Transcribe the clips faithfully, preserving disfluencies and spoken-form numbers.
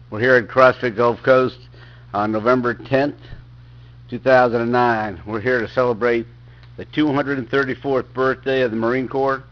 We're here at CrossFit Gulf Coast on November tenth, two thousand nine. We're here to celebrate the two hundred thirty-fourth birthday of the Marine Corps.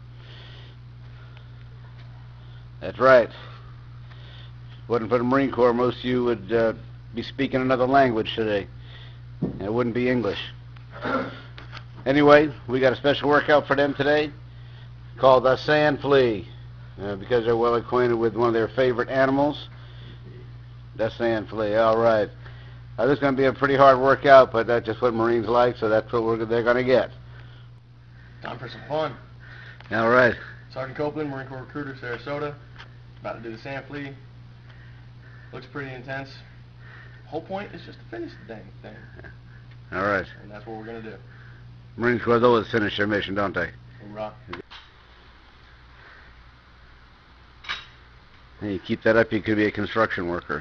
That's right. If it wasn't for the Marine Corps, most of you would uh, be speaking another language today. And it wouldn't be English. Anyway, we got a special workout for them today called the Sand Flea, uh, because they're well acquainted with one of their favorite animals, the sand flea. All right. Uh, this is going to be a pretty hard workout, but that's just what Marines like, so that's what we're, they're going to get. Time for some fun. All right. Sergeant Copeland, Marine Corps recruiter, Sarasota. About to do the sand flea. Looks pretty intense. Whole point is just to finish the dang thing. All right. And that's what we're going to do. Marine Corps always finish their mission, don't they? Hoorah. Hey, you keep that up, you could be a construction worker.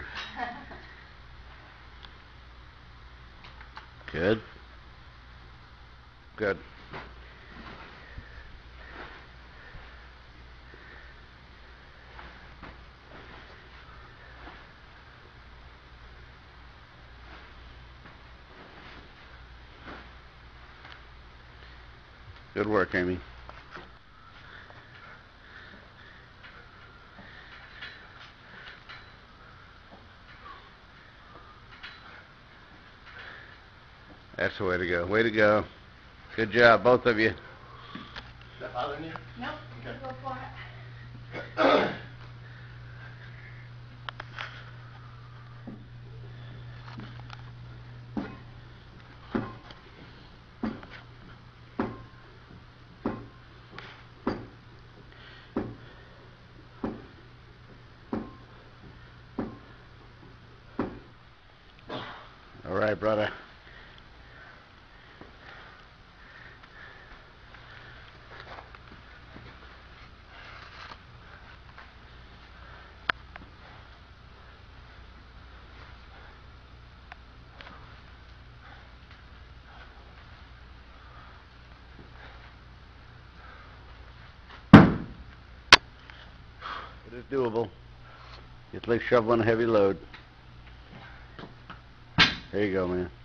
Good. Good. Good work, Amy. That's the way to go. Way to go. Good job, both of you. Is that bothering you? Nope. Okay. Go for it. All right, brother. It is doable. It's like shoveling a heavy load. There you go, man.